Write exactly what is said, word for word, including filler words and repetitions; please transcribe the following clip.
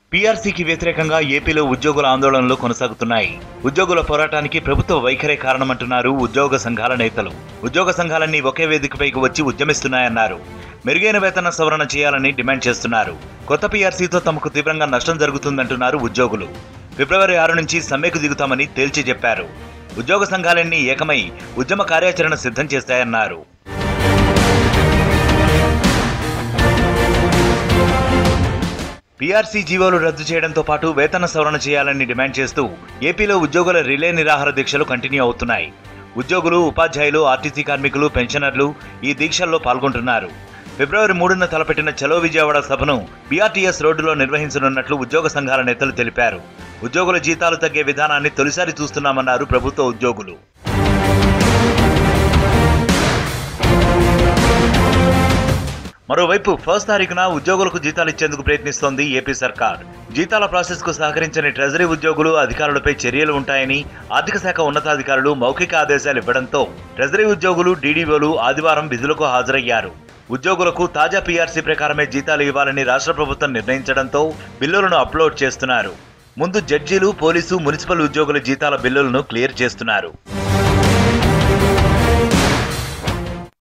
పీఆర్సీకి వ్యతిరేకంగా ఏపీలో ఉద్యోగుల ఆందోళనలు కొనసాగుతున్నాయి. ఉద్యోగుల పోరాటానికి ప్రభుత్వ వైఖరే కారణమంటున్నారు ఉద్యోగ సంఘాల నేతలు. ఉద్యోగ సంఘాలన్నీ ఒకే వేదికపైకి వచ్చి ఉద్యమిస్తున్నాయన్నారు. మెరుగైన వేతన సవరణ చేయాలని డిమాండ్ చేస్తున్నారు. కొత్త పీఆర్సీతో తమకు తీవ్రంగా నష్టం జరుగుతుందంటున్నారు ఉద్యోగులు. ఫిబ్రవరి ఆరు నుంచి సమ్మెకు దిగుతామని తేల్చి చెప్పారు. ఉద్యోగ సంఘాలన్నీ ఏకమై ఉద్యమ కార్యాచరణ సిద్ధం చేస్తాయన్నారు. పీఆర్సీ జీవోలు రద్దు చేయడంతో పాటు వేతన సవరణ చేయాలని డిమాండ్ చేస్తూ ఏపీలో ఉద్యోగుల రిలే నిరాహార దీక్షలు కంటిన్యూ అవుతున్నాయి. ఉద్యోగులు, ఉపాధ్యాయులు, ఆర్టీసీ కార్మికులు, పెన్షనర్లు ఈ దీక్షల్లో పాల్గొంటున్నారు. ఫిబ్రవరి మూడున తలపెట్టిన చలో విజయవాడ సభను బీఆర్టీఎస్ రోడ్డులో నిర్వహించనున్నట్లు ఉద్యోగ సంఘాల నేతలు తెలిపారు. ఉద్యోగుల జీతాలు తగ్గే విధానాన్ని తొలిసారి చూస్తున్నామన్నారు ప్రభుత్వ ఉద్యోగులు. మరోవైపు ఫస్ట్ తారీఖున ఉద్యోగులకు జీతాలు ఇచ్చేందుకు ప్రయత్నిస్తోంది ఏపీ సర్కార్. జీతాల ప్రాసెస్ కు సహకరించని ట్రెజరీ ఉద్యోగులు, అధికారులపై చర్యలు ఉంటాయని ఆర్థిక శాఖ ఉన్నతాధికారులు మౌఖిక ఆదేశాలు ఇవ్వడంతో ట్రెజరీ ఉద్యోగులు, డీడీఓలు ఆదివారం విధులకు హాజరయ్యారు. ఉద్యోగులకు తాజా పీఆర్సీ ప్రకారమే జీతాలు ఇవ్వాలని రాష్ట్ర ప్రభుత్వం నిర్ణయించడంతో బిల్లులను అప్లోడ్ చేస్తున్నారు. ముందు జడ్జీలు, పోలీసు, మున్సిపల్ ఉద్యోగుల జీతాల బిల్లులను క్లియర్ చేస్తున్నారు.